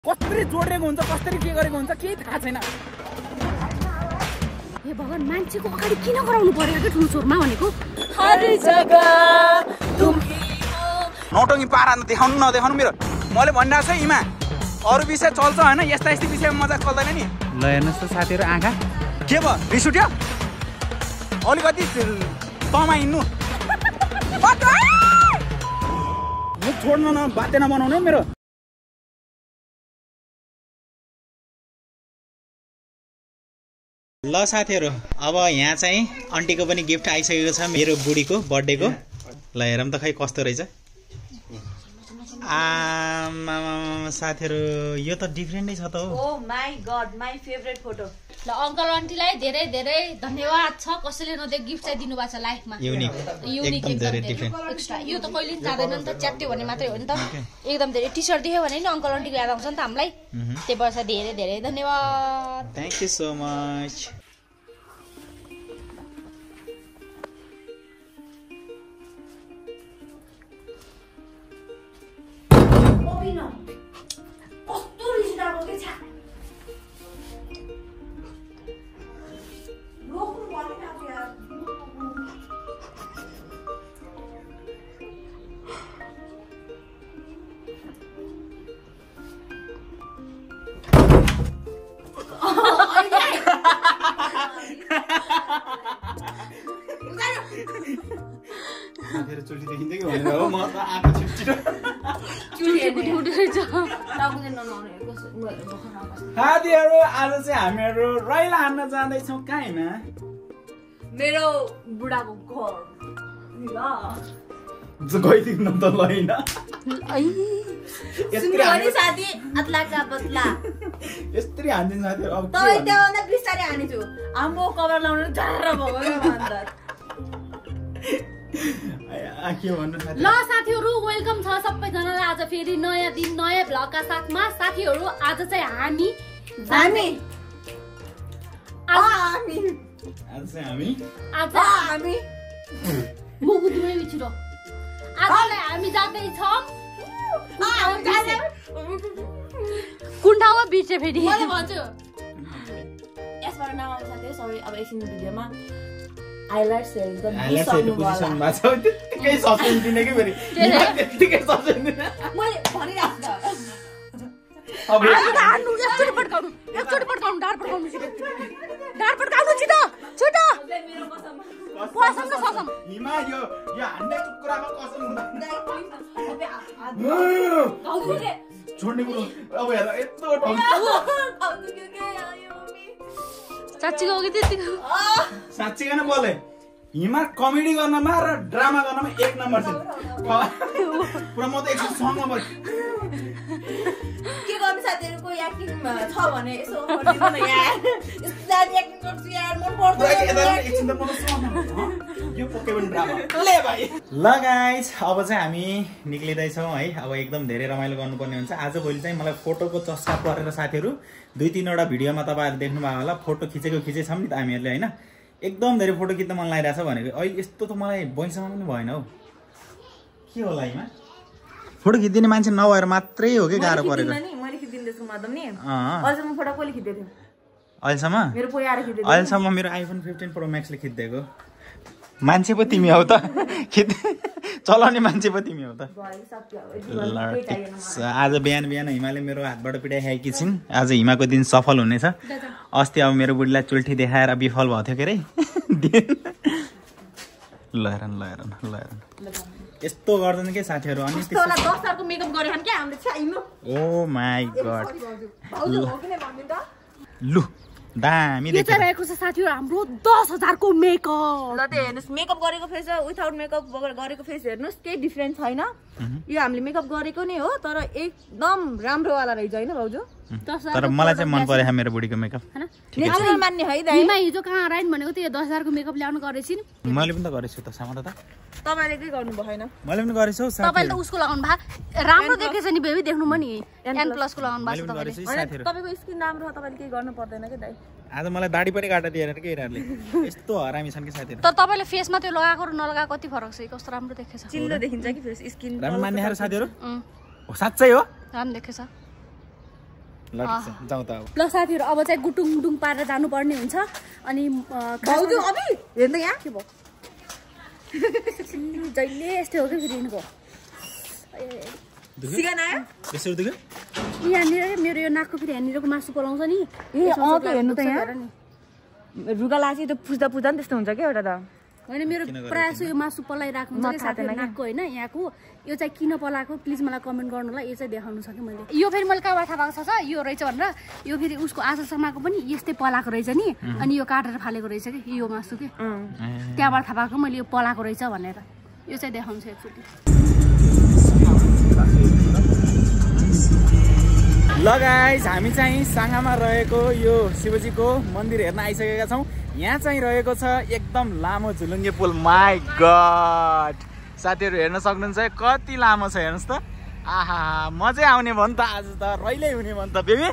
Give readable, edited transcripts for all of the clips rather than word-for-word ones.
कसरी जोडेको हुन्छ कसरी के गरेको हुन्छ केही थाहा छैन। ए भगवान मान्छेको अगाडि किन गराउनु पर्यो के ठुलो स्वरमा भनेको हर जग्गा तुम नौटंगी पारा देखाउनु नदेखाउनु मेरो मैले भनिरहेको छु इमा अरु विषय चल्छ हैन यस्ता यस्ता विषयमा मजाक चल्दैन नि। ल हेर्नुस् त साथीहरु आँखा के भयो रिस उठ्यो अलिकति तमा हिँड्नु म छोड्न न बाध्य नबनाउनु मेरो। ल साथीहरु अब यहाँ चाहिँ आन्टीको पनि गिफ्ट आइसकेको छ मेरो बुढीको बर्थडेको। ल हेरौँ त खै कस्तो रहेछ। साथीहरु यो त डिफरेन्टै छ त हो। Oh my god my favourite photo. ल अंकल आन्टीलाई धेरै धेरै धन्यवाद छ कसैले नदे गिफ्ट चाहिँ दिनु भएको छ लाइफमा। युनिक एकदम धेरै डिफरेन्ट एक्स्ट्रा यो त कहिले पनि जादैन नि त च्याट्यो भने मात्रै हो नि त। एकदम धेरै टी-शर्ट देख्यो भने नि अंकल आन्टीको याद आउँछ नि त हामीलाई। त्यही भएर धेरै धेरै धन्यवाद। Thank you so much. चुल्टी देखिन्छ कि भनेर हो म त आँखा छिटछिटो चुल्टी उठेछ। साथीहरु आज चाहिँ हामीहरु रैला हान्न जाँदै छौं काहीमा मेरो बुढाको घर ल गइदिनु त लैन सुन्नु साथी अत्ला का बत्ला यस्तरी हान्दिन साथीहरु। अब तै त्यहाँ बिस्तारै हानेछु आम्बो कभर लाउनु झर्र भयो भन्दा के भन्नु साथी। ल साथीहरु वेलकम छ सबैजनालाई आज फेरि नयाँ दिन नयाँ भ्लगका साथमा। साथीहरु आज चाहिँ हामी म बुझ्दै छिटो आजलाई हामी जाँदै छौं कुन ठाउँमा बिर्से फेरि मैले भन्छु यसबाट नआउँछ साथी सरी। अब एकछिन भिडियोमा हाइलाइट सेल द पोजिसन मा छ त्यतिकै सस्पेन्स दिने के फेरि त्यतिकै सस्पेन्स दिने मैले भनिराख्छु त। अब एकचोटी पड्काउनु ढाड पड्काउनु छिटो ढाड पड्काउनु छिटो छिटो मेरो कसम कसम न कसम हिमा यो हान्ने कुरामा कसम गाउँले छोड्ने कुरो अब हेर यस्तो ठाउँ साच्चीको हो कि त्यतिको साच्चै किन बोले हिमा कमेडी गर्नमा र ड्रामा गर्नमा एक नम्बर छ पुरा म त एकछिन सँग बस के गर्नु साथीहरुको एक्टिङ छ भने यसो गर्दिनु न यार यस्तो एक्टिङ गर्छु यार मन पर्दैन एकछिन त म त सँग यो पोकेमन ड्रामा ले भाइ। ल गाइस अब चाहिँ हामी निक्लिँदै छौं है। अब एकदम धेरै रमाइलो गर्नुपर्ने हुन्छ। आज भोलि चाहिँ मलाई फोटोको चस्का परेर साथीहरु 2-3 वटा भिडियोमा तपाईहरुले देख्नु भएको होला फोटो खिचेछौं नि त हामीहरुले हैन। एकदम धेरै फोटो खिच्न मन लागिरहेछ भनेको अहिले यस्तो त मलाई बैसम्म पनि भएन हौ। के होला हैमा फोटो खिच्दिने मान्छे नभएर मात्रै हो के गाह्रो परेको। मैले खिच्दिन्दैछु मादम नि अहिलेसम्म फोटो कसले खिच्दै थियो अहिलेसम्म मेरो पोइ आएर खिच्दै अहिलेसम्म मेरो आइफोन 15 प्रो म्याक्सले खिच्देको मान्छे पो तिमी हौ त चलाउने मान्छे पो तिमी हौ त। आज बिहान हिमाले मेरो हातबाट पिटाइखाएकी छिन्। आज हिमाको दिन सफल हुनेछ। अस्ति अब मेरो बुढीलाई चुल्ठी देखाएर विफल भएको थियो के रे ल यस्तो गर्दैन के साथीहरु। अनि 10 सालको मेकअप गरेछन् के हामीले चाहिनु ओ माय गॉड लु दामी के चाहिँ रहेको छ साथीहरु हाम्रो 10,000 को मेकअप। ल त हेर्नुस् मेकअप गरेको फेस र विथआउट मेकअप गरेको फेस हेर्नुस् केही डिफरेन्स छैन। यो हामीले मेकअप गरेको नै हो तर एकदम राम्रो वाला रहेछ हैन भाउजू। तर मलाई चाहिँ मन पर्यो मेरो बुढीको मेकअप हैन नेचुरल मान्ने है दाइ। हिमा हिजो कहाँ राइन भनेको त्यो 10,000 को मेकअप ल्याउनु गरेछिन्। मैले पनि त गरेछु त सामान त तपाईले के गर्नु भएन मैले पनि गरेछु साथी। तपाईले त उसको लगाउनु भा राम्रो देखेछ नि बेबी देख्नु म नि N+ को लगाउनु भएको मैले छ साथीहरु। तपाईको स्किन राम्रो छ तपाईले के गर्नु पर्दैन के दाइ। आज मलाई दाढी पनि काट्दै दिएर के यिनीहरुले यस्तो हरामी छन् के साथीहरु। तर तपाईले फेसमा त्यो लगाएको र नलगाएको कति फरक छ कस्तो राम्रो देखेछ। चिल्लो देखिन्छ कि फेस स्किन राम्रो मान्ने साथीहरु। साँच्चै हो राम्रो देखेछ ल ठिक छ जाउँ त अब ल साथीहरू अब चाहिँ गुटुङ गुटुङ पारेर जानुपर्ने हुन्छ अनि भाउजू अभि हेर्नु यहाँ के भयो जहिले यस्तै हो कि फेरि यिनको सिगान आयो यसरी दुख्यो यहाँनिर मेरो यो नाकको फेरि यहाँनिरको मासु पलाउँछ नि ए अँ त हेर्नु त यहाँ रुगा लासी त्यो पुज्दा पुज्दा नि त्यस्तो हुन्छ क्या एउटा त होइन मेरो प्रायः जस्तो यो मासु पलाइरहेको हुन्छ कि साथीहरू नाकको होइन यहाँको यो चाहिँ किन पलाएको प्लिज मलाई कमेन्ट गर्नुलाई यो चाहिँ देखाउनु छ कि मैले यो फेरि मैले कहाँबाट थाहा भएको छ यो रहेछ भनेर यो फेरि उसको आशा शर्माको पनि यस्तै पलाएको रहेछ नि अनि यो काटेर फालेको रहेछ कि यो मासु कि त्यहाँबाट थाहा पाएको मैले यो पलाएको रहेछ भनेर यो चाहिँ देखाउनु छ एकचोटि ल गाइस हामी चाहिँ साङ्गामा रहेको यो शिवजीको मन्दिर हेर्न आइसकेका छौँ यहाँ चाहिँ रहेको छ एकदम लामो झुलुङ्गे पुल माई गड साथीहरू हेर्न सक्नुहुन्छ कति लामो छ हेर्नुहोस् त आहा मजै आउने भयो नि त आज त रहिल्यै हुने भयो नि त बेबी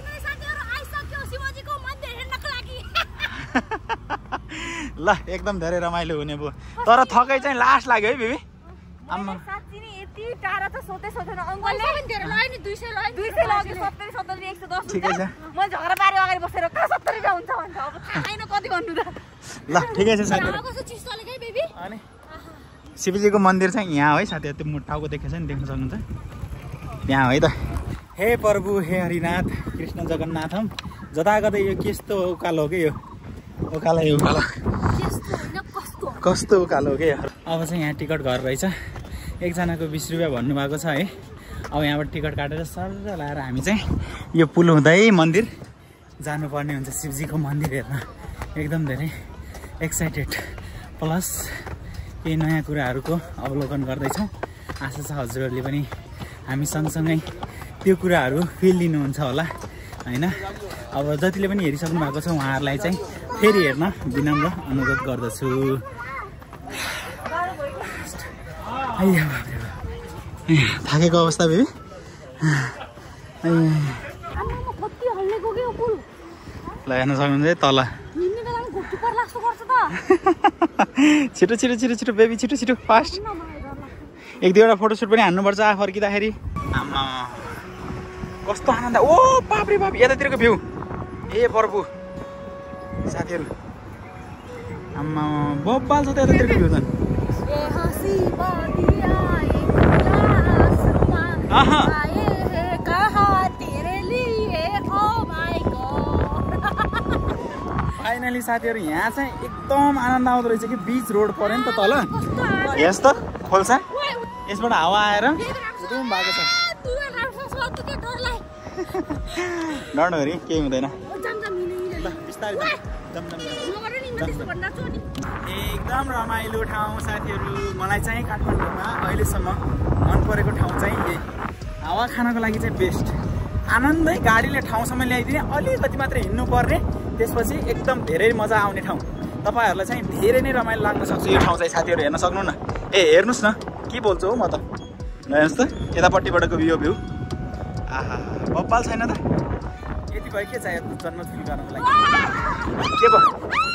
ल एकदम धेरै रमाइलो हुने भयो तर थकै चाहिँ लास्ट लाग्यो है बेबी आम्मा साँच्ची नि यति टाढा त सोधै सोधेन अङ्कलले 200 लग्यो 70 70 110 ठिकै छ म झगडा पारे अगाडि बसेर कहाँ 70 रुपियाँ हुन्छ भन्छ अब थाहा छैन कति भन्नु त ल ठिकै छ साथीहरू अनि शिवजीको मन्दिर चाहिँ यहाँ है साथीहरू त्यो टाउको देखेछ नि देख्न सक्नुहुन्छ यहाँ है त हे प्रभु हे हरिनाथ कृष्ण जगन्नाथम जताकतै यो कस्तो उकालो हो कि यो उकालो यो उकालो कस्तो उकालो हो कि अब चाहिँ यहाँ टिकट घर रहेछ एकजनाको 20 रुपियाँ भन्नुभएको छ है अब यहाँबाट टिकट काटेर सर लाएर हामी चाहिँ यो पुल हुँदै मन्दिर जानुपर्ने हुन्छ शिवजीको मन्दिर हेर्न एकदम धेरै एक्साइटेड प्लस केही नयाँ कुराहरूको अवलोकन गर्दैछौँ आशा छ हजुरहरूले पनि हामी सँगसँगै त्यो कुराहरू फिल लिनुहुन्छ होला होइन अब जतिले पनि हेरिसक्नु भएको छ उहाँहरूलाई चाहिँ फेरि हेर्न विनम्र अनुरोध गर्दछु थाकेको अवस्था बेबी ल हेर्न सक्नुहुन्छ है तल छिटो छिटो छिटो छिटो बेबी छिटो छिटो फास्ट एक दुईवटा फोटोसुट पनि हान्नुपर्छ फर्किँदाखेरि आमा कस्तो आनन्द ओ बाप्रे बाप यतातिरको भ्यू ए प्रभु साथीहरू आमा बब्बाल छ त यतातिरको भ्यू झन् फाइनली साथीहरू यहाँ चाहिँ एकदम आनन्द आउँदो रहेछ कि बीच रोड पऱ्यो नि त तल यस त खोल्सा यसबाट हावा आएर एकदम भएको छ डर्नु केही हुँदैन एकदम रमाइलो ठाउँ साथीहरू मलाई चाहिँ काठमाडौँमा अहिलेसम्म मन परेको ठाउँ चाहिँ यही हावा खानको लागि चाहिँ बेस्ट आनन्दै गाडीले ठाउँसम्म ल्याइदिने अलिकति मात्र हिँड्नु पर्ने त्यसपछि एकदम धेरै मजा आउने ठाउँ तपाईँहरूलाई चाहिँ धेरै नै रमाइलो लाग्न सक्छ यो ठाउँ चाहिँ साथीहरू हेर्न सक्नु न ए हेर्नुहोस् न के बोल्छु हौ म त हेर्नुहोस् त यतापट्टिबाटको यो भ्यू आहा बब्बाल छैन त यति भयो के चाहियो जन्म फिल गर्नको लागि के भयो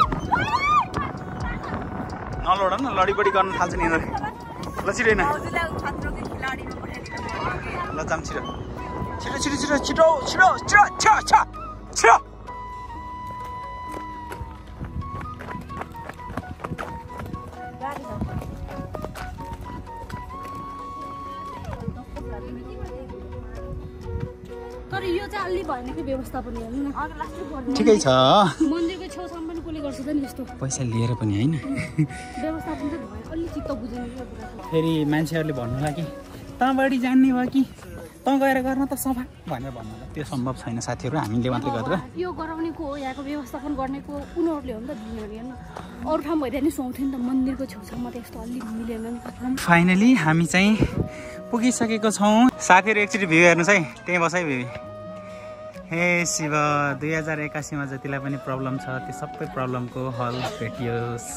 नलौड न लडीबडी गर्न थाल्छ नि यिनीहरू ल छिटो होइन ल जाम छिटो छिटो छिटो छिटो छिटो छिटो छिटो छिटो छिटो तर यो चाहिँ अलि भएन कि व्यवस्थापन हेर्नु न ठिकै छ मन्दिरको छेउसम्म पनि कसले गर्छ त नि यस्तो पैसा लिएर पनि होइन व्यवस्थापन चाहिँ भयो अलि चित्त बुझ्दैन फेरि मान्छेहरूले भन्नुला कि तँ बढी जान्ने भयो कि तँ गएर गर्न त सफा भनेर भन्नु त्यो सम्भव छैन साथीहरू हामीले मात्रै गरेर यो गराउनेको हो यहाँको व्यवस्थापन गर्नेको उनीहरूले हो नि त दिनेहरू हेर्न अरू ठाउँ भइरहे नि सुहाउँथ्यो नि त मन्दिरको छेउछाउमा त यस्तो अलि मिलेन नि त फाइनली हामी चाहिँ पुगिसकेको छौँ साथीहरू एकचोटि भ्यू हेर्नुहोस् है त्यहीँ बस है बेबी हे शिव 2081 मा जतिलाई पनि प्रब्लम छ त्यो सबै प्रब्लमको हल भेटियोस्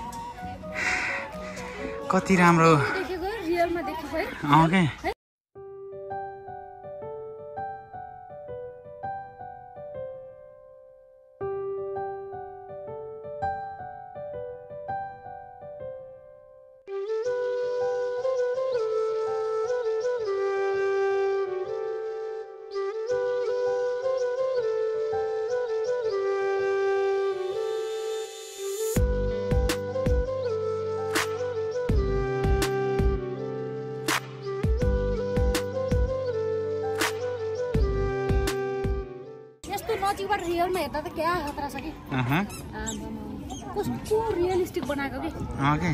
कति राम्रो देखेको रियलमा देखेको है के नजिकबाट रियलमा हेर्दा त क्या खतरा छ कि कस्तो रियलिस्टिक बनाएको कि ओके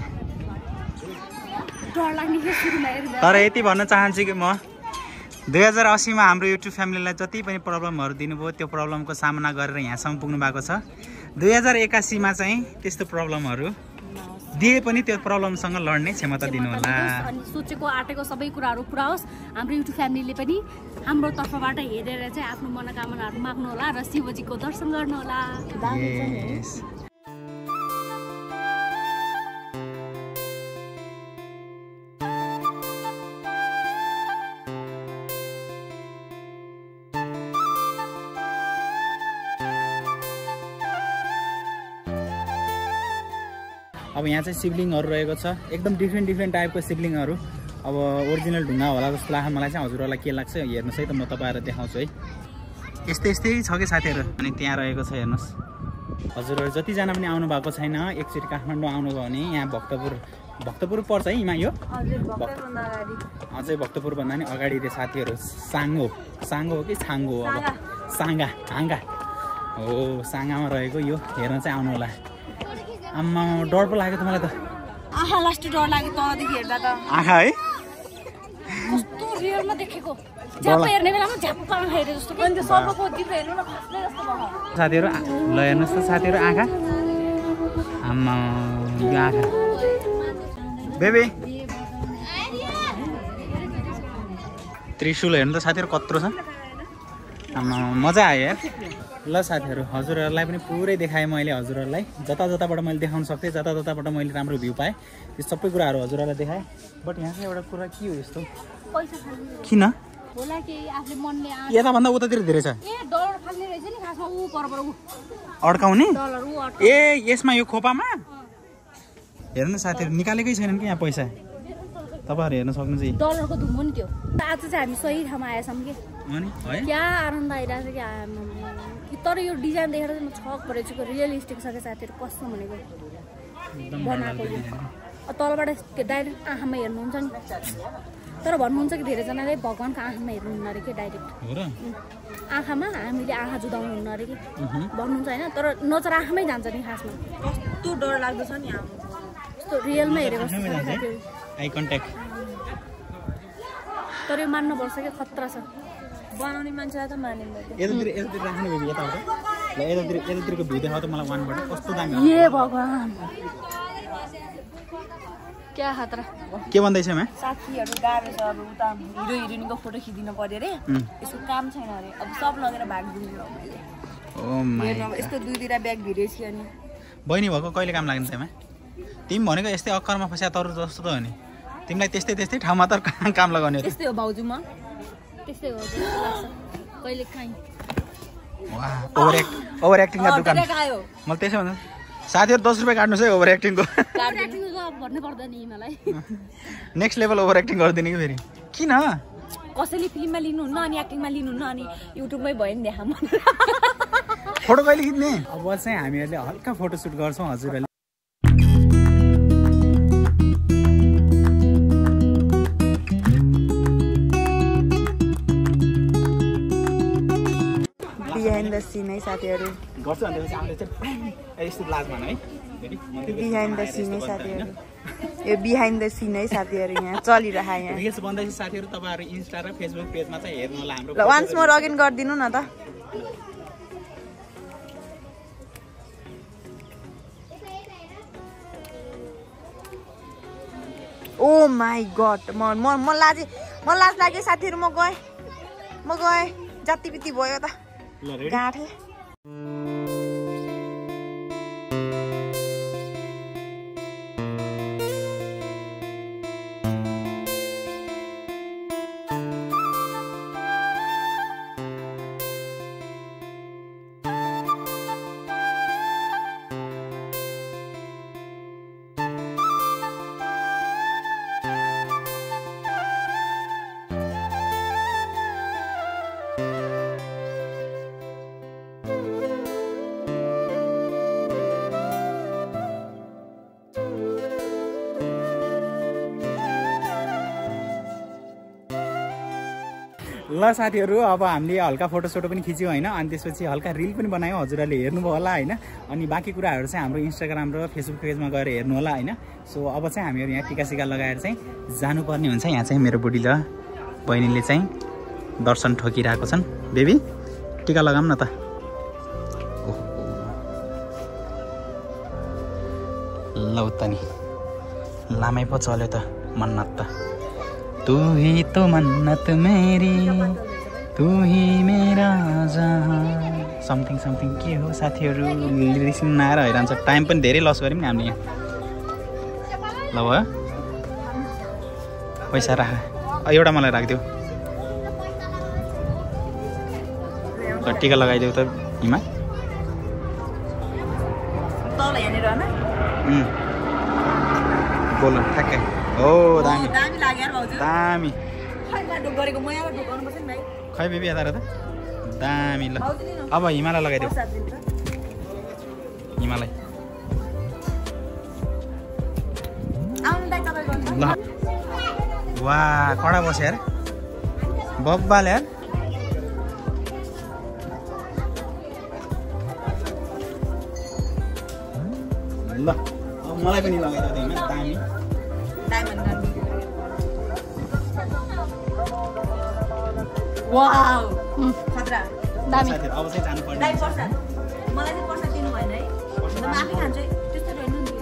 डर लाग्ने के सुरुमा हेर्दा तर यति भन्न चाहन्छु कि म 2080 मा हाम्रो युट्युब फ्यामिलीलाई जति पनि प्रब्लमहरू दिनुभयो त्यो प्रब्लमको सामना गरेर यहाँसम्म पुग्नु भएको छ 2081 मा चाहिँ त्यस्तो प्रब्लमहरू दिए पनि त्यो प्रब्लमसँग लड्ने क्षमता दिनु होला अनि सोचेको आटेको सबै कुराहरू पुरा होस् हाम्रो युट्युब फ्यामिलीले पनि हाम्रो तर्फबाट हेरेर चाहिँ आफ्नो मनोकामनाहरू माग्नु होला र शिवजीको दर्शन गर्नु होला अब यहाँ चाहिँ शिवलिङ्गहरू रहेको छ एकदम डिफ्रेन्ट टाइपको शिवलिङ्गहरू अब ओरिजिनल ढुङ्गा होला जस्तो लाग्छ मलाई चाहिँ हजुरहरूलाई के लाग्छ हेर्नुहोस् है त म तपाईँहरूलाई देखाउँछु है यस्तै छ कि साथीहरू अनि त्यहाँ रहेको छ हेर्नुहोस् हजुरहरू जतिजना पनि आउनु भएको छैन एकचोटि काठमाडौँ आउनुभयो भने यहाँ भक्तपुर पर्छ है हिमा यो अझै भक्तपुरभन्दा नि अगाडि रे साथीहरू साङ्गो हो कि छाङ्गो हो अब हाँगा हो साङ्गामा रहेको यो हेर्न चाहिँ आउनु होला आम्मा डर पो लाग्यो त मलाई त आहा लास्ट डर लाग्यो तलदेखि हेर्दा त आँखा है कस्तो रियलमा देखेको झ्याप्प हेर्ने बेलामा झ्याप्प हेरे जस्तो अनि त्यो सर्पको जिब्रो हेर्नु न खस्ने जस्तो भयो साथीहरू ल हेर्नुहोस् त साथीहरू आँखा आम्मा यो आँखा बेबी त्रिशूल हेर्नु त साथीहरू कत्रो छ आम्मा मजा आयो यार ल साथीहरू हजुरहरूलाई पनि पुरै देखाएँ मैले हजुरहरूलाई जताबाट मैले देखाउन सक्थेँ जताबाट मैले राम्रो भ्यू पाएँ त्यो सबै कुराहरू हजुरहरूलाई देखाएँ बट यहाँ चाहिँ एउटा कुरा के हो यस्तो किन होला कि आफूले मनले यताभन्दा उतातिर धेरै छ ए डलर फाल्ने रहेछ नि खासमा ऊ परपर ऊ अड्काउने डलर ऊ ए यसमा यो खोपामा हेर्नु साथीहरू निकालेकै छैनन् कि यहाँ पैसा तपाईँहरू हेर्न सक्नुहुन्छ डलरको धुम नि त्यो आज चाहिँ हामी सही ठाउँमा आएछौँ कि अनि है क्या आनन्द आइरहेको छ कि तर यो डिजाइन देखेर चाहिँ म छक परेको छु रियलिस्टिक छ क्या साथीहरू कस्तो भनेको बनाएको यो तलबाट डाइरेक्ट आँखामा हेर्नुहुन्छ नि तर भन्नुहुन्छ कि धेरैजनाले भगवान्को आँखामा हेर्नुहुन्न अरे कि डाइरेक्ट आँखामा हामीले आँखा जुदाउनु हुन्न अरे कि भन्नुहुन्छ होइन तर नजर आँखामै जान्छ नि खासमा कस्तो डर लाग्दछ नि यस्तो रियलमा हेरेको आई कन्ट्याक्ट तर यो मान्नुपर्छ कि खतरा छ बनाउने मान्छेलाई त माने यतातिर राख्नु बेबी यताबाट ल यतातिरको भ्यू देखाउ त मलाई वानबाट कस्तो दामी ए भगवान क्या खतरा के भन्दैछ मा साथीहरू गाह्रो छ अब उता हिरो हिरोइनको फोटो खिचिदिनु पर्यो अरे यसको काम छैन अरे अब सब लगेर भागिदिनु मैले ओ माय यस्तो दुईतिर ब्याग भिरेछ अनि बहिनी भएको कहिले काम लाग्ने त्यसमा तिमी भनेको यस्तै अक्करमा फस्या तरु जस्तो त हो नि तिमीलाई त्यस्तै ठाउँमा त काम लगाउने हो त्यस्तै हो भाउजू म त्यस्तै हो कहिले काहीँ वाह ओभर एक्टिङको दुकान मैले त्यसै भन्दा साथीहरू 10 रुपैयाँ काट्नुहोस् है ओभर एक्टिङको भन्नु पर्दैन नि मलाई नेक्स्ट लेभल ओभर एक्टिङ गरिदिने कि फेरि किन कसैले फिल्ममा लिनुहुन्न अनि एक्टिङमा लिनुहुन्न अनि युट्युबमै भयो नि देखा मन फोटो कहिले खिच्ने अब चाहिँ हामीहरूले हल्का फोटो सुट गर्छौँ हजुरहरूले बिहाइन्ड द सिन है साथीहरू गर्छु अनि हामीले चाहिँ यस्तो लाजमा है बिहाइन्ड द सिन है साथीहरू यो बिहाइन्ड द सिन है साथीहरू यहाँ चलिरहेको यहाँ रिल्स भन्दैछ साथीहरू तपाईँहरू इन्स्टा र फेसबुक पेजमा चाहिँ हेर्नु होला हाम्रो ल वान्स मोर अगेन गरिदिनु न त ओ माई गड म लाज लाग्यो साथीहरू म गएँ जति बिति भयो त गाँठे ल साथीहरू अब हामीले हल्का फोटोसोटो पनि खिच्यौँ होइन अनि त्यसपछि हल्का रिल पनि बनायौँ हजुरहरूले हेर्नुभयो होला होइन अनि बाँकी कुराहरू चाहिँ हाम्रो इन्स्टाग्राम र फेसबुक पेजमा गएर हेर्नु होला होइन सो अब चाहिँ हामीहरू यहाँ टिकासिका लगाएर चाहिँ जानुपर्ने हुन्छ यहाँ चाहिँ मेरो बुढी र बहिनीले चाहिँ दर्शन ठोकिरहेको छन् बेबी टिका लगाऊँ न त ल उता नि लामै पो चल्यो त मन्नत त तू ही तो मन्नत मेरी तू ही मेरा जहाँ समथिङ समथिङ के हो साथीहरू लिरिक्स नआएर हैरान छ टाइम पनि धेरै लस गऱ्यौँ नि हामीले यहाँ ल भयो पैसा राख एउटा मलाई राखिदेऊ ल टिका लगाइदेऊ त हिमा बोल ठ्याक्कै हो दामी दामी खै बेबी यता त दामी ल अब हिमालय लगाइदेऊ हिमालय ल वा कडा बस्यो यार बब्बाल यार ल अब मलाई पनि लगाइदियो हिमा दामी वाउ खतरा दामी अब चाहिँ जानुपर्ने मलाई चाहिँ पर्सा दिनु भएन है म आफै खान्छु त्यस्तो हेर्नु नि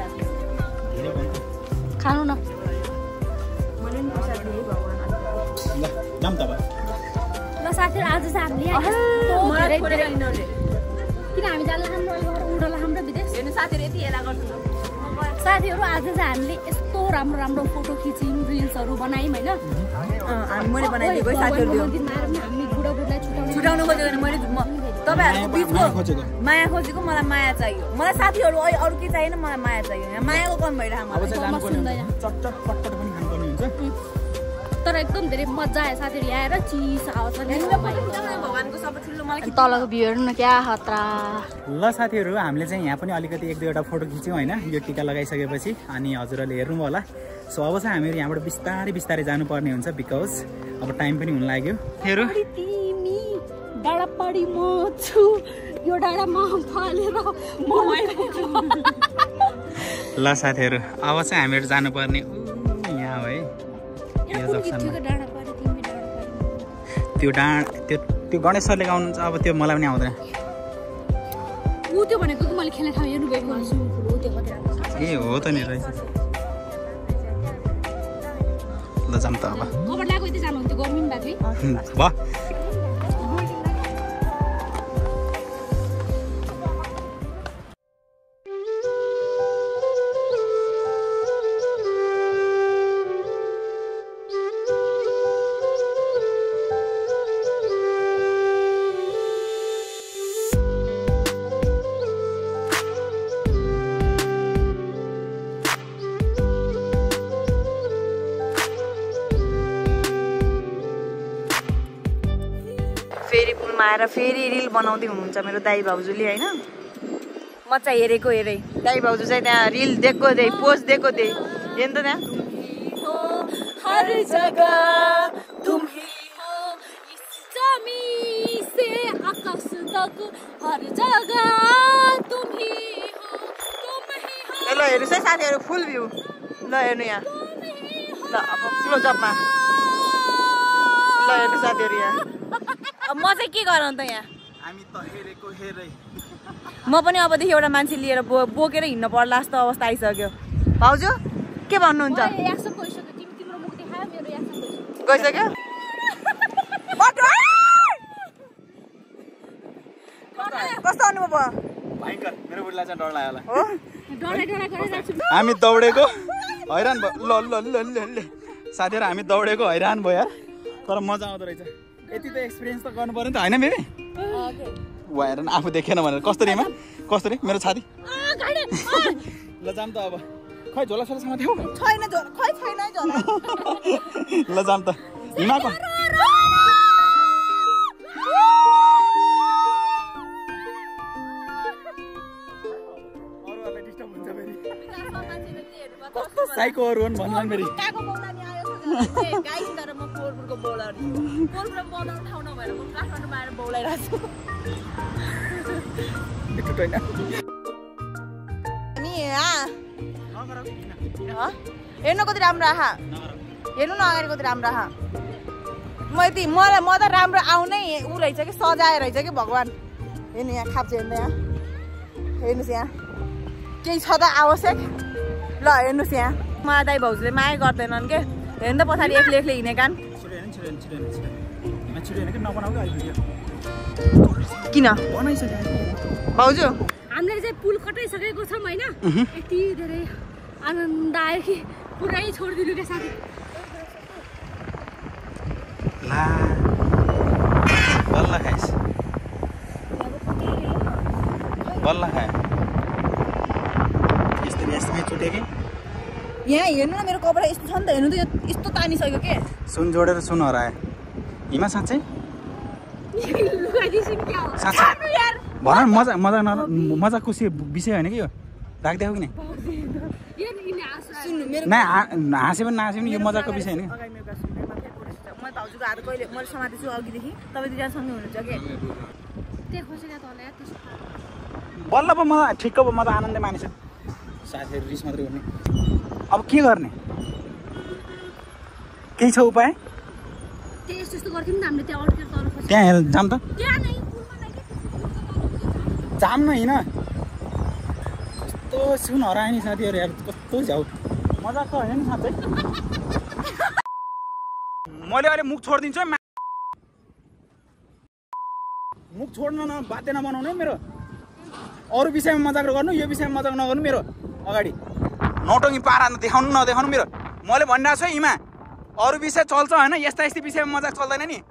खानु न मैले नि पर्सा दिएँ भगवान ल जाम त ल साथीहरू आज चाहिँ हामीले किन हामी जान हाम्रो उडला हाम्रो विदेश हेर्नु साथीहरू यति हेला गर्छु साथीहरू आज चाहिँ हामीले यस्तो राम्रो राम्रो फोटो खिच्यौँ रिल्सहरू बनायौँ होइन मैले बनाइदिएको साथीहरू हामी बुढाबुढीलाई छुटाउनु खोजेको मैले तपाईँहरूको बिचको माया खोजेको मलाई माया चाहियो मलाई साथीहरू अरू के चाहिएन मलाई माया चाहियो यहाँ मायाको कम भइरहेको अब चाहिँ जानुपर्ने चटचट पटपट पनि खानुपर्ने हुन्छ तर एकदम धेरै मजा आयो साथीहरू आएर चिस आउँछ भगवानको सबै ठुलो मलाई तलको भ्यू हेर्नु न क्या खतरा ल साथीहरू हामीले चाहिँ यहाँ पनि अलिकति एक दुईवटा फोटो खिच्यौँ होइन यो टिका लगाइसकेपछि अनि हजुरहरूले हेर्नुभयो होला सो अब चाहिँ हामीहरू यहाँबाट बिस्तारै बिस्तारै जानुपर्ने हुन्छ बिकज अब टाइम पनि हुन लाग्यो तिमी डाँडा पढी म छु यो डाँडामा फलेर ल साथीहरू अब चाहिँ हामीहरू जानुपर्ने यहाँ हो है त्यो त्यो गणेश सरले गाउनुहुन्छ अब त्यो मलाई पनि आउँदैन ऊ त्यो भनेको कि मैले खेल्ने ठाउँ हेर्नु गएको ए हो त नि रहेछ ल जाम त अब कभर लगाएको यति जानुहुन्थ्यो गर्मी पनि भएको भयो फेरि पुलमा आएर फेरि रिल बनाउँदै हुनुहुन्छ मेरो दाइ भाउजूले होइन म चाहिँ हेरेको हेरेँ दाइ भाउजू चाहिँ त्यहाँ रिल दिएको थिएँ पोस्ट दिएको थिएँ हेर्नु त त्यहाँ हर जगह तुम ही हो इस जमीन से आकाश तक हर जगह तुम ही हो ल हेर्नुहोस् है साथीहरू फुल भ्यू ल हेर्नु यहाँ ल अब क्लोजअपमा ल हेर्नु साथीहरू यहाँ अब म चाहिँ के गरौँ त यहाँ हामी त हेरेको हेरै म पनि अबदेखि एउटा मान्छे लिएर बोकेर हिँड्नु पर्ला जस्तो अवस्था आइसक्यो भाउजू के भन्नुहुन्छ गइसक्यो कस्तो अनुभव भयो भयङ्कर मेरो बुढीलाई चाहिँ डर लाग्यो होला हो हामी दौडेको हैरान भयो ल ल ल ल ल साथीहरू हामी दौडेको हैरान भयो यार तर मजा आउँदो रहेछ यति त एक्सपिरियन्स त गर्नु पर्यो नि त होइन बेबी वा हेर न आफू देखेन भनेर कस्तोरीमा कस्तोरी मेरो छाती ल जाम त अब खै झोला सोलासँग थियौ छैन खै छैन झोला ल जाम त हिमाको अरूहरूलाई डिस्टर्ब हुन्छ फेरि कस्तो साइकोहरू हुन् भन्नु फेरि काको बौला नि आयो गाइस तर म कोलपुरको बौलाडी कोलपुरमा बौलाउनु ठाउँ नभएर म काठमाडौँमा आएर बौलाइरहेको छु नि हेर्नु कति राम्रो आहा हेर्नु न अगाडि कति राम्रो आहा म त राम्रो आउनै ऊ रहेछ कि सजाए रहेछ कि भगवान् हेर्नु यहाँ खाप्छ हेर्नु यहाँ हेर्नुहोस् यहाँ केही छ त आवश्यक ल हेर्नुहोस् यहाँ मा दाइ भाउजूले माया गर्दैनन् के हेर्नु त पछाडि एक्लै एक्लै हिँडेकान् किन भाउजू हामीले चाहिँ पुल कटाइसकेको छौँ होइन यति धेरै आनन्द आयो कि पुरै छोडिदिनु के साथी ला बल्ल खाइस बल्ल खाए यस्तै छुट्यो कि यहाँ हेर्नु न मेरो कपडा यस्तो छ नि त हेर्नु त यस्तो तानिसक्यो के सुन जोडेर सुन हरायो हिमा साँच्चै भन मजाको विषय होइन कि यो राखिदिएको कि नै हाँसे पनि नहाँसे पनि यो मजाको विषय होइन म भाउजूको हात कहिले मैले समातेछु अघिदेखि तपाईँ दुईजनासँगै हुनुहुन्छ के बल्ल पो म ठिक्क पो म त आनन्दै मानिस साथीहरू रिस मात्रै गर्ने अब के गर्ने केही छ उपाय त्यहाँ हेर जाम त जाम न हिँड कस्तो सुन हरायो नि साथीहरू यार कस्तो झ्याउ मजाको होइन नि साँच्चै मैले अहिले मुख छोडिदिन्छु मुख छोड्न बाध्य नबनाउनु है मेरो अरू विषयमा मजाक गर्नु यो विषयमा मजाक नगर्नु मेरो अगाडि नौटङ्गी पारा देखाउनु नदेखाउनु मेरो मैले भनिरहेको छु है हिमा अरू विषय चल्छ होइन यस्ता विषयमा मजाक चल्दैन नि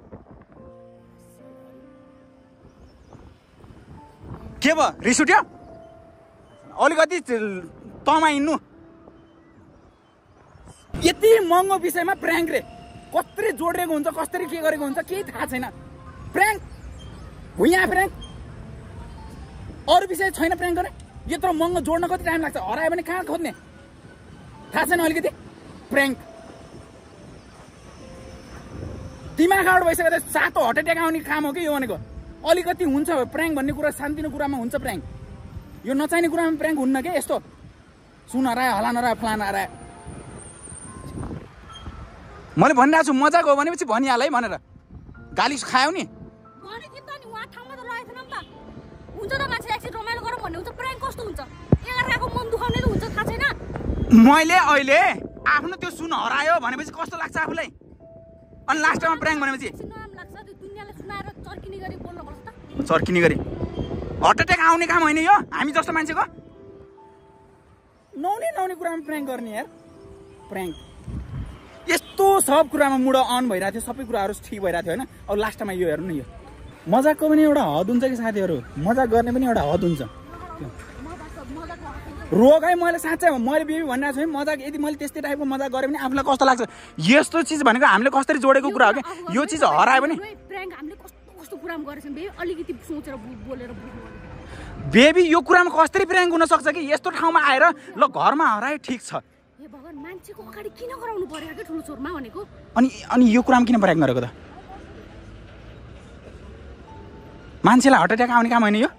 के भयो रिस उठ्यो अलिकति तमा हिँड्नु यति महँगो विषयमा प्र्याङ्क रे कसरी जोडिएको हुन्छ कसरी के गरेको हुन्छ केही थाहा छैन प्र्याङ्क भुइँ प्र्याङ्क अरू विषय छैन प्र्याङ्क गर्ने यत्रो महँगो जोड्न कति टाइम लाग्छ हरायो भने कहाँ खोज्ने थाहा छैन अलिकति प्र्याङ्क दिमाग आउट भइसक्यो सातो हार्ट एट्याक आउने काम हो कि यो भनेको अलिकति हुन्छ प्र्याङ्क भन्ने कुरा सानोतिनो कुरामा हुन्छ प्र्याङ्क यो नचाहिने कुरामा प्र्याङ्क हुन्न क्या यस्तो सुन हरायो हलान हरायो फलान हरायो मैले भनिरहेको छु मजाक हो भनेपछि भनिहाल है भनेर गाली खायो नि मैले अहिले आफ्नो त्यो सुन हरायो भनेपछि कस्तो लाग्छ आफूलाई अनि लास्टमा प्र्याङ्क भनेपछि चर्किने गरी हार्ट एट्याक आउने काम होइन यो हामी जस्तो मान्छेको नहुने कुरामा प्र्याङ्क गर्ने यार प्र्याङ्क यस्तो सब कुरामा मुड अन भइरहेको थियो सबै कुराहरू ठिक भइरहेको थियो होइन अब लास्टमा यो हेर्नु न यो मजाकको पनि एउटा हद हुन्छ कि साथीहरू मजाक गर्ने पनि एउटा हद हुन्छ रोग है मैले साँच्चै मैले बेबी भनिरहेको छु है मजाक यदि मैले त्यस्तै टाइपको मजाक गरेँ भने आफूलाई कस्तो लाग्छ यस्तो चिज भनेको हामीले कसरी जोडेको कुरा हो कि यो चिज हरायो भने बेबी यो कुरामा कसरी प्र्याङ्क हुन सक्छ कि यस्तो ठाउँमा आएर ल घरमा हरायो ठिक छ अनि यो कुरामा किन प्र्याङ्क गरेको त मान्छेलाई हार्ट एट्याक आउने काम होइन यो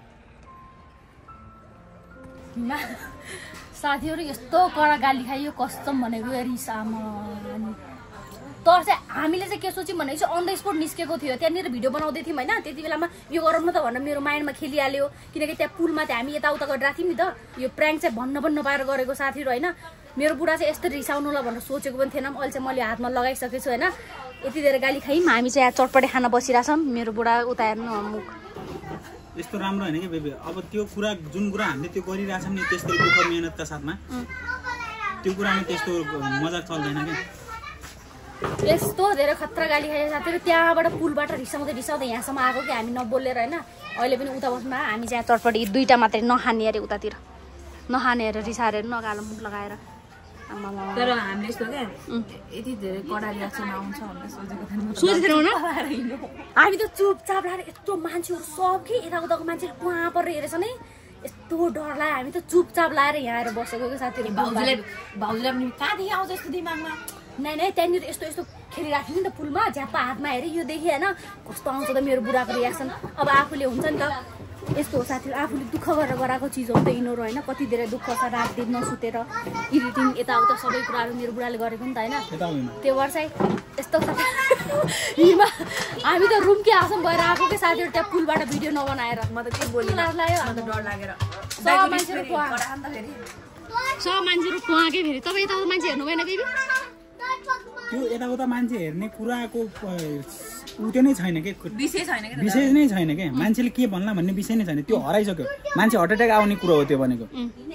साथीहरू यस्तो कडा गाली खाइयो कस्टम भनेको रिसामा तर चाहिँ हामीले चाहिँ के सोच्यौँ भनेको चाहिँ अन द स्पोट निस्केको थियो त्यहाँनिर भिडियो बनाउँदै थियौँ होइन त्यति बेलामा यो गरौँ न त भनेर मेरो माइन्डमा खेलिहाल्यो किनकि त्यहाँ पुलमा चाहिँ हामी यताउता गरिरहेको थियौँ नि त यो प्र्याङ्क चाहिँ भन्न पनि नपाएर गरेको साथीहरू होइन मेरो बुढा चाहिँ यस्तो रिसाउनु ल भनेर सोचेको पनि थिएन अहिले चाहिँ मैले हातमा लगाइसकेको छु होइन यति धेरै गाली खायौँ हामी चाहिँ यहाँ चटपटे खाना बसिरहेछौँ मेरो बुढा उता हेर्नु मुख यस्तो राम्रो होइन कि बेबी अब त्यो कुरा जुन कुरा हामीले त्यो गरिरहेछौँ नि त्यस्तो दुःख मेहनतका साथमा त्यो कुरामा त्यस्तो मजाक चल्दैन कि यस्तो धेरै खतरा गाली खाइयो साथीहरू त्यहाँबाट पुलबाट रिसाउँदै यहाँसम्म आएको कि हामी नबोलेर होइन अहिले पनि उता बस्नुमा हामी चाहिँ चटपटी दुईवटा मात्रै नखाने अरे उतातिर नखाने अरे रिसाएर नगालो मुख लगाएर तर हामीले यस्तो क्या यति धेरै कडा रियाक्सन आउँछ भनेर सोचेको हामी त चुपचाप लागेर यस्तो मान्छेहरू सब कि यताउताको मान्छेहरू कुहाँ परेर हेरेछ नि यस्तो डर लाग्यो हामी त चुपचाप लाएर यहाँ आएर बसेको कि साथीहरू भाउजूले पनि कहाँदेखि आउँछ यस्तो दिमागमा नै त्यहाँनिर यस्तो यस्तो खेलिराख्यो नि त पुलमा झ्याप्पा हातमा हेरेँ यो देखेँ होइन कस्तो आउँछ त मेरो बुढाको रियाक्सन अब आफूले हुन्छ नि त यस्तो हो साथीहरू आफूले दुःख गरेर गराएको चिज हो त यिनीहरू होइन कति धेरै दुःख छ रात दिन नसुतेर इडिटिङ यताउता सबै कुराहरू मेरो बुढाले गरेको नि त होइन त्यो भएर चाहिँ यस्तो हिमा हामी त रुम के आउँछौँ भएर आएको के साथीहरू त्यहाँ पुलबाट भिडियो नबनाएर म त के बोल्नु लाग्यो डर लागेर सब मान्छेहरू कुहाके फेरि तपाईँ यताउता मान्छे हेर्नु भएन बेबी त्यो यताउता मान्छे हेर्ने कुराको उयो नै छैन के विषय नै छैन के मान्छेले के भन्ला भन्ने विषय नै छैन त्यो हराइसक्यो मान्छे हार्ट एट्याक आउने कुरो हो त्यो भनेको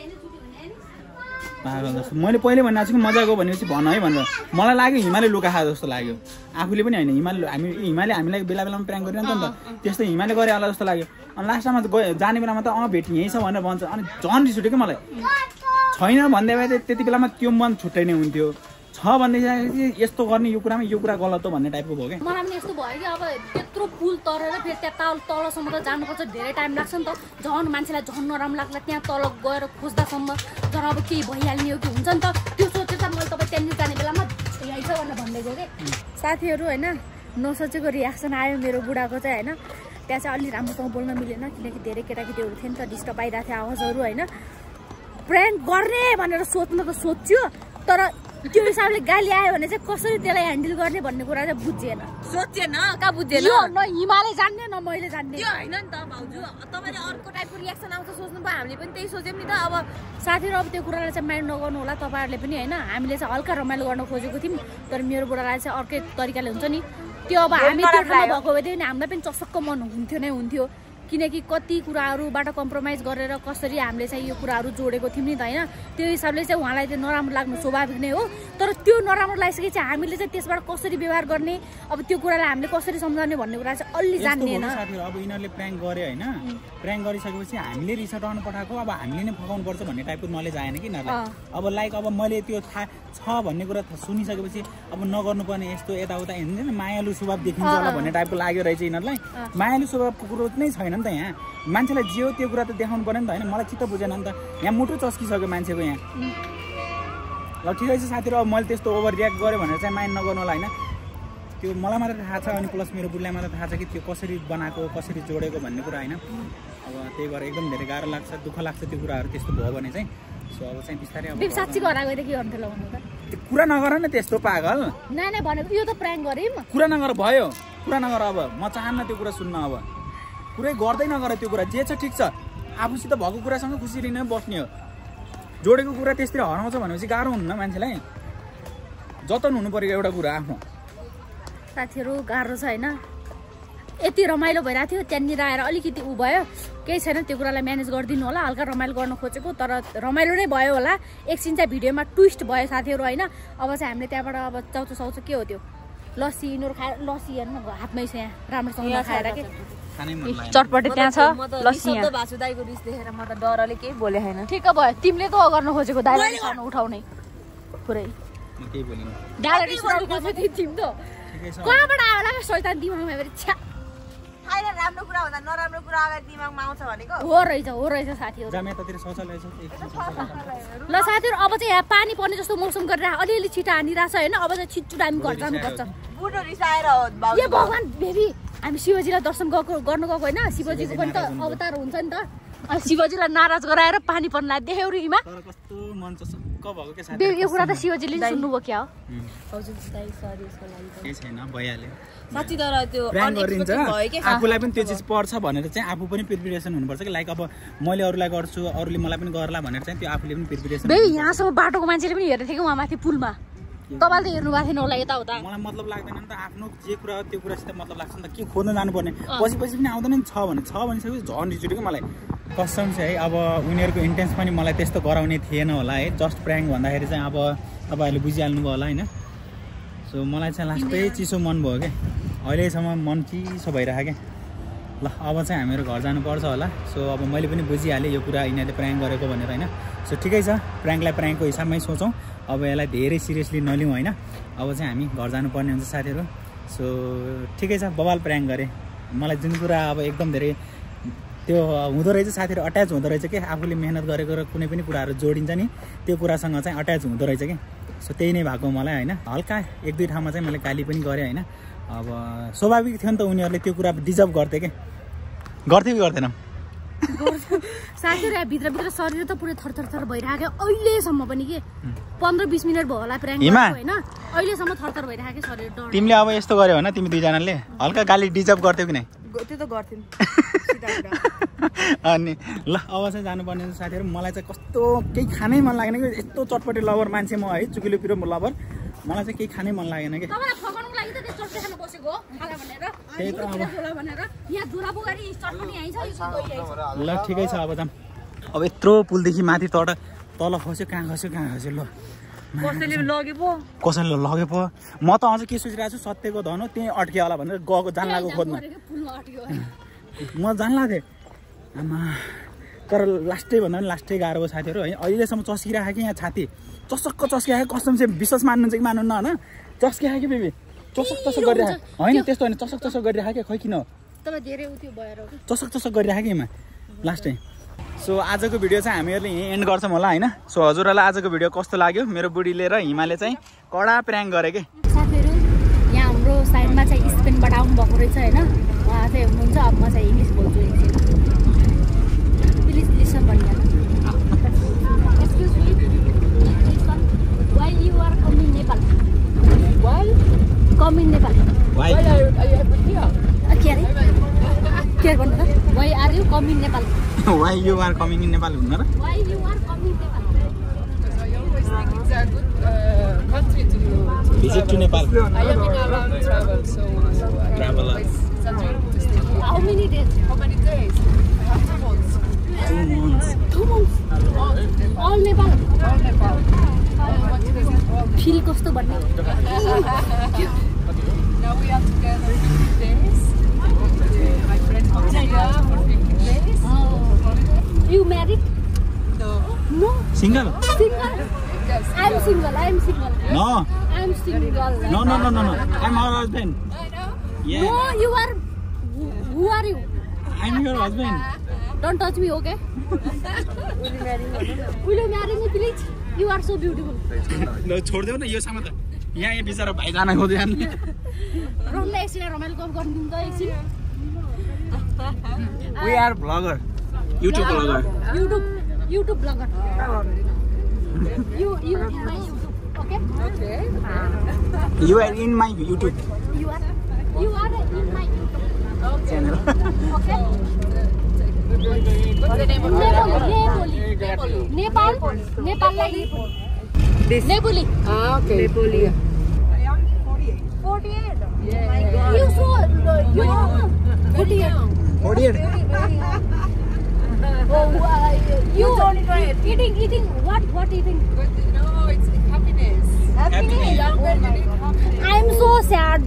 पागल जस्तो मैले पहिले भन्नु छु कि मजाको भनेपछि भन है भनेर मलाई लाग्यो हिमालय लुका खा जस्तो लाग्यो आफूले पनि होइन हिमालय हामीलाई बेला बेलामा प्र्याङ्क गरिरहन्छ नि त त्यस्तो हिमालय गरे होला जस्तो लाग्यो अनि लास्टमा जाने बेलामा त भेट यहीँ छ भनेर भन्छ अनि झन् रिस उठ्यो कि मलाई छैन भन्दै भए त्यति बेलामा त्यो मन छुट्टै नै हुन्थ्यो छ भन्दैखेरि यस्तो गर्ने यो कुरा गलत हो भन्ने टाइपको भयो क्या मलाई पनि यस्तो भयो कि अब त्यत्रो पुल तरेर फेरि त्यहाँ तलसम्म त जानुपर्छ धेरै टाइम लाग्छ नि त झन् मान्छेलाई झन् नराम्रो लाग्ला त्यहाँ तल गएर खोज्दासम्म झन् अब केही भइहाल्ने हो कि हुन्छ नि त त्यो सोचेर मैले तपाईँ त्यहाँनिर जाने बेलामा यहीँ छ भनेर भन्दै गयो कि साथीहरू होइन नसोचेको रियाक्सन आयो मेरो बुढाको चाहिँ होइन त्यहाँ चाहिँ अलिक राम्रोसँग बोल्न मिलेन किनकि धेरै केटाकेटीहरू थियो नि त डिस्टर्ब आइरहेको थियो आवाजहरू होइन प्र्याङ्क गर्ने भनेर सोच्न त सोच्यो तर त्यो हिसाबले गाली आयो भने चाहिँ कसरी त्यसलाई ह्यान्डल गर्ने भन्ने कुरा चाहिँ बुझिएन सोचेन कहाँ बुझेन न हिमालय जान्ने न मैले जान्ने त्यो होइन नि त भाउजू तपाईँले अर्को टाइपको रियाक्सन आउँछ सोच्नु भयो हामीले पनि त्यही सोच्यौँ नि त अब साथीहरू अब त्यो कुरालाई चाहिँ माइन्ड नगर्नु होला तपाईँहरूले पनि होइन हामीले चाहिँ हल्का रमाइलो गर्न खोजेको थियौँ तर मेरो बुढालाई चाहिँ अर्कै तरिकाले हुन्छ नि त्यो अब हामी त्यो ठाउँमा भएको भए नि हामीलाई पनि चसक्क मन हुन्थ्यो नै हुन्थ्यो किनकि कति कुराहरूबाट कम्प्रोमाइज गरेर कसरी हामीले चाहिँ यो कुराहरू जोडेको थियौँ नि त होइन त्यो हिसाबले चाहिँ उहाँलाई चाहिँ नराम्रो लाग्नु स्वाभाविक नै हो तर त्यो नराम्रो लागिसके चाहिँ हामीले चाहिँ त्यसबाट कसरी व्यवहार गर्ने अब त्यो कुरालाई हामीले कसरी सम्झाउने भन्ने कुरा चाहिँ अलि जान्दैन साथीहरू अब यिनीहरूले प्र्याङ्क गरे होइन प्र्याङ्क गरिसकेपछि हामीले रिसाउनु पठाएको अब हामीले नै फकाउनु पर्छ भन्ने टाइपको नलेज आएन कि यिनीहरूलाई अब लाइक अब मैले त्यो थाहा छ भन्ने कुरा सुनिसकेपछि अब नगर्नुपर्ने यस्तो यताउता हेर्नु मायालु स्वभाव देखिन्छ होला भन्ने टाइपको लाग्यो रहेछ यिनीहरूलाई मायालु स्वभावको कुरो नै छैन नि त यहाँ मान्छेलाई जे हो त्यो कुरा त देखाउनु पर्यो नि त होइन मलाई चित्त बुझेन नि त यहाँ मुटु चस्किसक्यो मान्छेको यहाँ ल ठिकै छ साथीहरू अब मैले त्यस्तो ओभर रियाक्ट गरेँ भनेर चाहिँ माइन्ड नगर्नु होला होइन त्यो मलाई मात्र थाहा छ अनि प्लस मेरो बुढीलाई मात्र थाहा छ कि त्यो कसरी बनाएको कसरी जोडेको भन्ने कुरा होइन अब त्यही भएर एकदम धेरै गाह्रो लाग्छ दुःख लाग्छ त्यो कुराहरू त्यस्तो भयो भने चाहिँ सो अब चाहिँ बिस्तारै अब साँच्ची गराएको के गर्नु ल भन्नु त त्यो कुरा नगर न त्यस्तो पागल नाइ भनेको यो त प्र्याङ्क गऱ्यौँ कुरा नगर भयो कुरा नगर अब म चाहन्न त्यो कुरा सुन्न अब पुरै गर्दै नगर त्यो कुरा जे छ ठिक छ आफूसित भएको कुरासँग खुसी नै बस्ने हो जोडेको कुरा त्यसरी हराउँछ भनेपछि गाह्रो हुन्न मान्छेलाई जतन हुनु पर्यो एउटा कुरा आफ्नो साथीहरू गाह्रो छ होइन यति रमाइलो भइरहेको थियो त्यहाँनिर आएर अलिकति ऊ भयो केही छैन त्यो कुरालाई म्यानेज गरिदिनु होला हल्का रमाइलो गर्न खोजेको तर रमाइलो नै भयो होला एकछिन चाहिँ भिडियोमा ट्विस्ट भयो साथीहरू होइन अब चाहिँ हामीले त्यहाँबाट अब चाउचो साउचो के हो त्यो लस्सी यिनीहरू खाएर लस्सी हेर्नु हातमै छ यहाँ राम्रोसँग नखाएर के चटपटे त्यहाँ छ लस्सी यहाँ भासुदाईको रिस देखेर म त डरले केही बोले छैन ठिक भयो तिमीले त गर्न खोजेको दाइलाई खानु उठाउने पुरै डाला रिस उठाउनु तिमी त कहाँबाट आयो होला शैतान दिमागमा फेरि छ्या अहिले राम्रो कुरा हुँदा नराम्रो कुरा अगाडि दिमागमा आउँछ भनेको हो रहेछ साथीहरू ल साथीहरू अब चाहिँ यहाँ पानी पर्ने जस्तो मौसम गरेर अलिअलि छिटो हानिरहेछ होइन अब चाहिँ छिटो हामी घर जानुपर्छ बुढो रिसाएर हो ए भगवान बेबी हामी शिवजीलाई दर्शन गर्नु गएको होइन शिवजीको पनि त अवतार हुन्छ नि त अनि शिवजीलाई नाराज गराएर पानी पर्न लाग्यो देख्यौ रे हिमा यो कुरा त शिवजीले सुन्नुभयो क्या हो साँच्ची तर त्यो आफूलाई पनि त्यो चिज पर्छ भनेर चाहिँ आफू पनि प्रिपेरेसन हुनुपर्छ कि लाइक अब मैले अरूलाई गर्छु अरूले मलाई पनि गर्ला भनेर चाहिँ त्यो आफूले पनि प्रिपेरेसन यहाँसम्म बाटोको मान्छेले पनि हेर्दै थियो कि उहाँ माथि पुलमा तपाईँले त हेर्नु भएको थिएन होला यताउता मलाई मतलब लाग्दैन नि त आफ्नो जे कुरा त्यो कुरासित मतलब लाग्छ नि त के खोज्न जानुपर्ने पछि पनि आउँदैन नि छ भनिसकेपछि झन् रिस उठ्यो कि मलाई कसम चाहिँ है अब उनीहरूको इन्टेन्स पनि मलाई त्यस्तो गराउने थिएन होला है जस्ट प्र्याङ्क भन्दाखेरि चाहिँ अब तपाईँहरूले बुझिहाल्नुभयो होला होइन सो मलाई चाहिँ लास्टै चिसो मन भयो क्या अहिलेसम्म मन चिसो भइरहेको क्या ल अब चाहिँ हामीहरू घर जानुपर्छ होला सो अब मैले पनि बुझिहालेँ यो कुरा यिनीहरूले प्र्याङ्क गरेको भनेर होइन सो ठिकै छ प्र्याङ्कलाई प्र्याङ्कको हिसाबमै सोचौँ अब यसलाई धेरै सिरियसली नलिउँ होइन अब चाहिँ हामी घर जानुपर्ने हुन्छ साथीहरू सो ठिकै छ बवाल प्र्याङ्क गरेँ मलाई जुन कुरा अब एकदम धेरै त्यो हुँदो रहेछ साथीहरू, अट्याच हुँदो रहेछ कि आफूले मेहनत गरेको र कुनै पनि कुराहरू जोडिन्छ नि त्यो कुरासँग चाहिँ अट्याच हुँदो रहेछ कि। सो त्यही नै भएको मलाई होइन। हल्का 1-2 ठाउँमा चाहिँ मैले गाली पनि गरेँ होइन। अब स्वाभाविक थियो नि त, उनीहरूले त्यो कुरा डिजर्भ गर्थे कि, गर्थ्यो कि गर्दैन? साथीहरू भित्रभित्र शरीर त पुरै थरथर भइरहेको अहिलेसम्म पनि के 15-20 मिनट भयो होला प्र्याङ्क होइन, अहिलेसम्म थरथर भइरहेको शरीर। तिमीले अब यस्तो गर्यो होइन, तिमी दुईजनाले हल्का गाली डिजर्भ गर्थ्यौ कि नै? त्यो त गर्थ्यौँ। अनि ल अब चाहिँ जानुपर्ने साथीहरू। मलाई चाहिँ कस्तो केही खानै मन लागेन कि, यस्तो चटपटे लभर मान्छे म है, चुकिलो पिरो लभर, मलाई चाहिँ केही खानै मन लागेन कि। ल ठिकै छ अब जाऊँ। अब यत्रो पुलदेखि माथि तल खस्यो, कहाँ खस्यो ल, कसैले लगे पो म त अझ के सोचिरहेको छु, सत्यको धन हो त्यहीँ अड्कियो होला भनेर गएको जानलाको खोज्न म जानला थिएँ आमा। तर लास्टै भन्दा पनि लास्टै गाह्रो हो साथीहरू है। अहिलेसम्म चस्किरहेको कि यहाँ छाती चसक्क चस्किरहेको, कसम चाहिँ विश्वास मान्नुहुन्छ कि मान्नुहुन्न होइन, चस्किरहेको कि बेबी, चसक गरिरहेको होइन, त्यस्तो होइन, चसक गरिरहेको खै किन चसक गरिरहेको कि यमा लास्टै। सो आजको भिडियो चाहिँ हामीहरूले यहीँ एन्ड गर्छौँ होला होइन। सो हजुरहरूलाई आजको भिडियो कस्तो लाग्यो? मेरो बुढीले र हिमाले चाहिँ कडा प्र्याङ्क गरे कि साथीहरू। यहाँ हाम्रो साइडमा चाहिँ स्पेनबाट आउनुभएको रहेछ होइन, उहाँ चाहिँ हुनुहुन्छ। अब म चाहिँ इङ्ग्लिस बोल्छु एकछिन, प्लिज लिसन भन्नु। Excuse me, why you are coming Nepal? Why coming Nepal? Why के भन्नु त? Why are you coming Nepal? Why you are coming in Nepal हुन्न र? Why you are coming Nepal? Because I always think it's a good country to visit to Nepal. I am in around travel, so Travel. it's a dream to stay here. How many days? How many days? I have 2 months. 2 months? All Nepal? All Nepal. I want to visit all Nepal. Feel कस्तो भन्ने? Now we are together 15 days. My friend comes here for 15 days. You married? No. No. Single? Single? Yes. I'm single. I'm single. No. I'm single. No. I'm her husband. I know. Yeah. No, you are. Who are you? I'm your husband. Don't touch me, okay? Will you marry me, please? You are so beautiful. ल छोड्देऊ न यो सामान त, यहाँ बिचरा भाइ जान खोज्यो नि। रोमलाई एकछिन रमाइलो गफ गरिदिनु त एकछिन। We are vlogger. YouTube vlogger. YouTube vlogger. You in my YouTube, okay? Okay. You are in my YouTube You are in my YouTube channel. okay? What's the name of Nepal like Nepali. Ah, okay. Nepali. I am 48. 48. Yeah. You so young. 48. 48. You eating what eating? But no, it's happiness. Happiness. Younger, you need happiness. I'm so sad.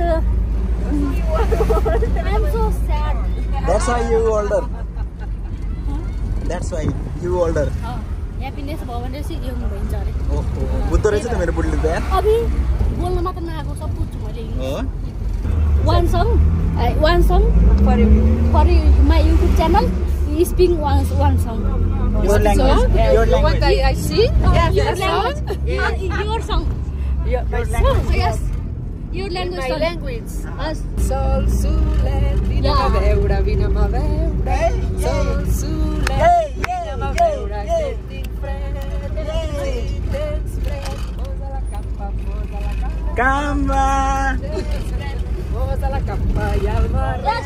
I'm so sad. That's why you older. That's why you older. Happiness भयो भने चाहिँ young भइन्छ अरे। ओहो बुझ्दो रहेछ त मेरो बुढीले त यार। अभि बोल्न मात्र नआएको सब बुझ्छु मैले। हो One song for my YouTube channel. You speak one song. Your language. Your What language. I sing? Your Yes, language. Your song. Your language. Yes. Your language. My song. language. Yes. Sol, sule, vina maveura, vina maveura. Sol, sule, vina maveura. Getting friend, dance friend. Posa la capa, posa la capa. Kamba. Dance friend, posa la capa y al mar. Yes.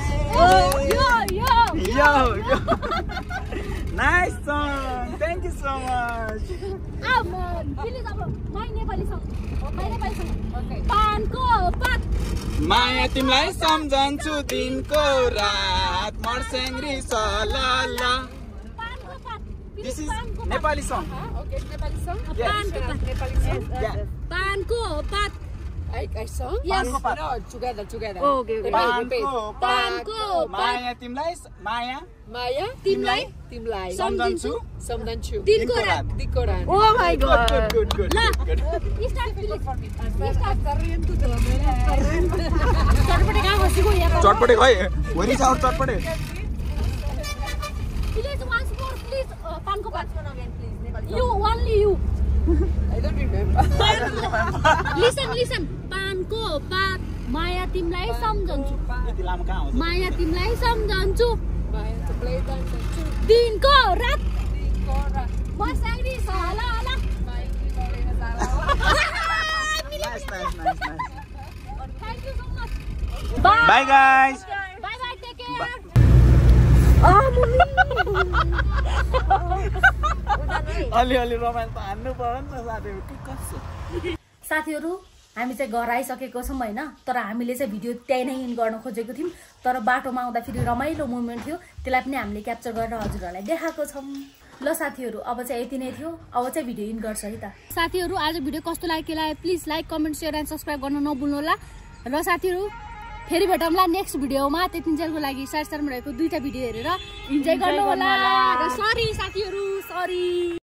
Yo. Yo. Nice song. Thank you so much. Please अब my Nepali song. Okay. पानको पात. माया तिमीलाई सम्झन्छु दिनको रात मर्स्याङ्ग्री सलाला। पानको पात. This is Nepali song. Okay, Nepali song? Yes. पानको पात. Nepali song? Yeah. पानको पात. I song? Yes. No, together. Oh, okay. Repeat. पानको पानको माया तिमीलाई माया Maya? Timlai? Timlai. सम्झन्छु Somdanchu. दिनको रात. Dikoran. Oh my god. Good. ल स्टार्ट प्लिज चटपटे कहाँ बसेको यहाँ चटपटे खै वरी छ चटपटे पानको पात you only you I don't remember. Listen पानको पात माया तिमीलाई सम्झन्छु यति लामो कहाँ आउँछ माया तिमीलाई सम्झन्छु Mine to play dance and shoot. दिनको रात Cora. बसाइरी सला ला Mine to play in a sala. Nice thank you so much bye guys bye bye take care अलि रमाइलो त हान्नु पर्यो नि त साथीहरु के कसो साथीहरु हामी चाहिँ घर आइसकेको छौं हैन तर हामीले चाहिँ भिडियो त्यही नै इन गर्न खोजेको थियौं तर बाटोमा आउँदा फेरि रमाइलो मोमेन्ट थियो त्यसलाई पनि हामीले क्याप्चर गरेर हजुरहरुलाई देखाएको छौं ल साथीहरु अब चाहिँ यति नै थियो अब चाहिँ भिडियो इन गर्छ है त साथीहरु आज भिडियो कस्तो लाग्यो please like comment share and subscribe गर्न नभुल्नु होला र साथीहरु फेरि भेटौँला नेक्स्ट भिडियोमा त्यतिन्जेलको लागि साइड साइडमा रहेको दुईटा भिडियो हेरेर इन्जोय गर्नु होला र सरी साथीहरु सरी